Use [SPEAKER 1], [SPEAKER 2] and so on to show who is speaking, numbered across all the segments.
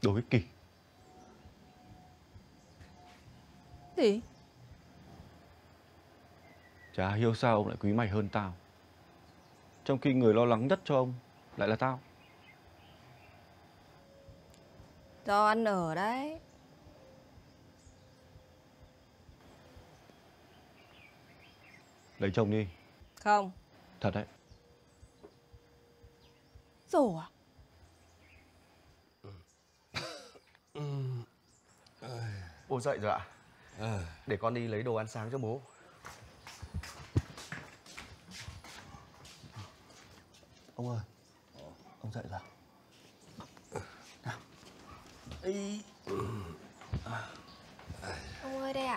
[SPEAKER 1] Đố ích kỷ.
[SPEAKER 2] Gì?
[SPEAKER 1] Chả hiểu sao ông lại quý mày hơn tao. Trong khi người lo lắng nhất cho ông lại là tao.
[SPEAKER 2] Do ăn ở đấy.
[SPEAKER 1] Lấy chồng đi.
[SPEAKER 2] Không.
[SPEAKER 1] Thật đấy.
[SPEAKER 2] Rổ à?
[SPEAKER 3] Bố dậy rồi ạ. Để con đi lấy đồ ăn sáng cho bố. Ông ơi, ông dậy rồi. Nào.
[SPEAKER 2] Ông ơi đây ạ.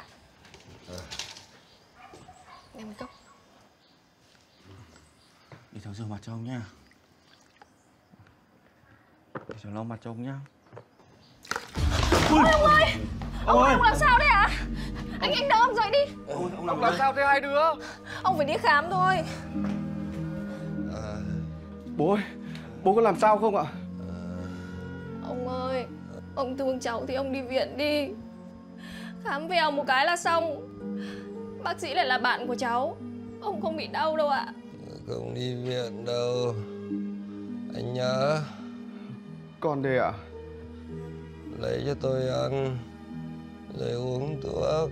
[SPEAKER 2] Đem một cốc.
[SPEAKER 1] Để cháu rửa mặt cho ông nha. Để cháu lau mặt cho ông nhá.
[SPEAKER 2] Ôi ông ơi! Ông làm sao đấy ạ? Anh đỡ ông dậy đi.
[SPEAKER 3] Ông làm sao thế hai đứa?
[SPEAKER 2] Ông phải đi khám thôi.
[SPEAKER 3] Bố ơi, bố có làm sao không ạ?
[SPEAKER 2] Ông ơi, ông thương cháu thì ông đi viện đi. Khám vèo một cái là xong. Bác sĩ lại là bạn của cháu. Ông không bị đau đâu ạ.
[SPEAKER 4] Không đi viện đâu. Anh nhớ.
[SPEAKER 3] Con đây ạ.
[SPEAKER 4] Lấy cho tôi ăn rồi uống thuốc.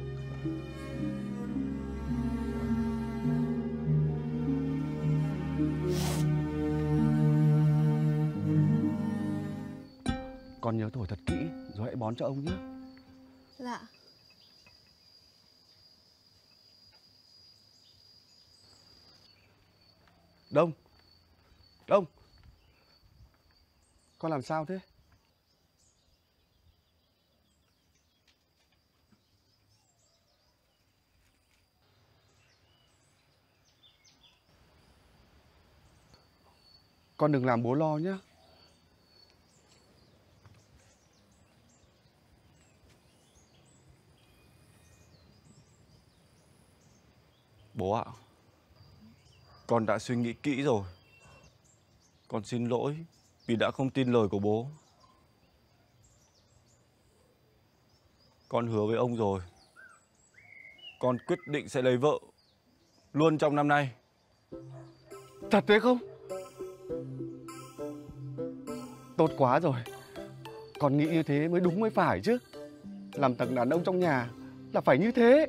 [SPEAKER 3] Con nhớ thổi thật kỹ rồi hãy bón cho ông nhé.
[SPEAKER 2] Dạ.
[SPEAKER 3] Đông. Đông. Con làm sao thế? Con đừng làm bố lo nhé.
[SPEAKER 1] Bố ạ, con đã suy nghĩ kỹ rồi. Con xin lỗi vì đã không tin lời của bố. Con hứa với ông rồi. Con quyết định sẽ lấy vợ luôn trong năm nay.
[SPEAKER 3] Thật thế không? Tốt quá rồi. Con nghĩ như thế mới đúng mới phải chứ. Làm thằng đàn ông trong nhà là phải như thế.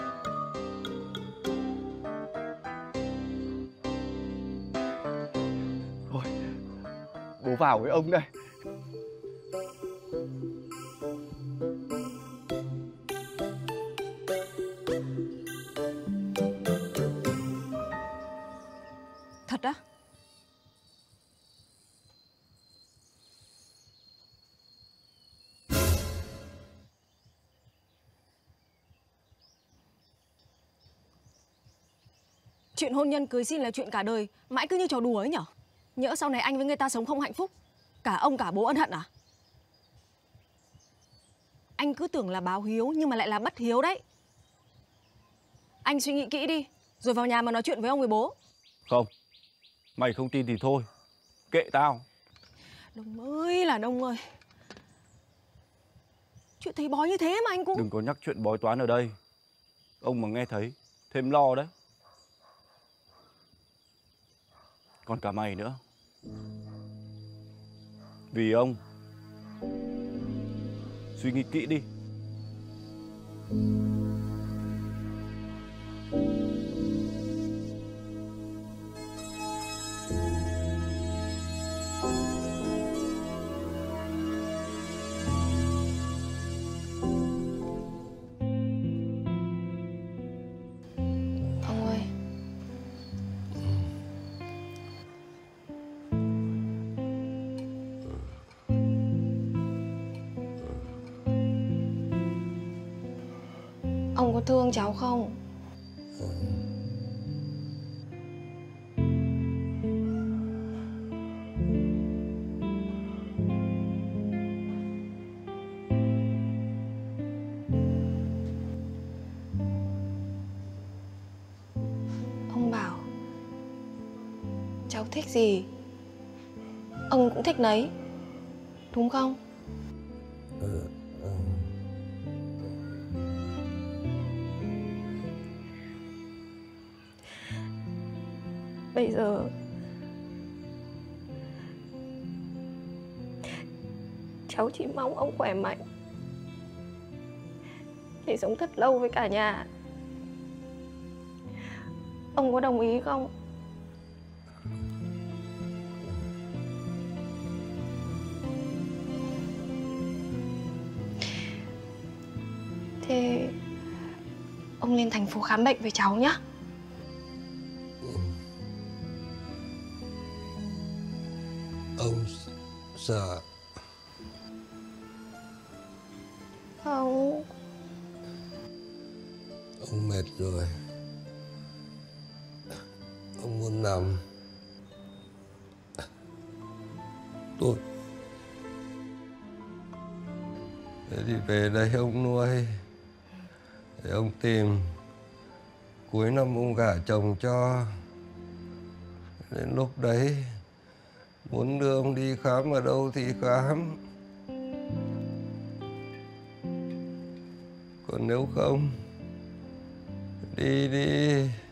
[SPEAKER 3] Thôi, bố vào với ông đây.
[SPEAKER 2] Thật á? Chuyện hôn nhân cưới xin là chuyện cả đời, mãi cứ như trò đùa ấy nhở? Nhỡ sau này anh với người ta sống không hạnh phúc, cả ông cả bố ân hận à? Anh cứ tưởng là báo hiếu nhưng mà lại là bất hiếu đấy. Anh suy nghĩ kỹ đi, rồi vào nhà mà nói chuyện với ông với bố.
[SPEAKER 1] Không, mày không tin thì thôi, kệ tao.
[SPEAKER 2] Đông ơi là Đông ơi. Chuyện thấy bói như thế mà anh cũng...
[SPEAKER 1] Đừng có nhắc chuyện bói toán ở đây. Ông mà nghe thấy, thêm lo đấy. Còn cả mày nữa. Vì ông, suy nghĩ kỹ đi.
[SPEAKER 2] Ông ơi. Ông có thương cháu không? Ông bảo cháu thích gì ông cũng thích nấy, đúng không? Bây giờ cháu chỉ mong ông khỏe mạnh để sống thật lâu với cả nhà. Ông có đồng ý không? Thế ông lên thành phố khám bệnh với cháu nhé.
[SPEAKER 4] Ông sợ.
[SPEAKER 2] Không.
[SPEAKER 4] Ông mệt rồi. Ông muốn nằm. Tốt. Thế thì về đây ông nuôi. Để ông tìm. Cuối năm ông gả chồng cho. Đến lúc đấy muốn đưa ông đi khám ở đâu thì khám. Còn nếu không, đi đi.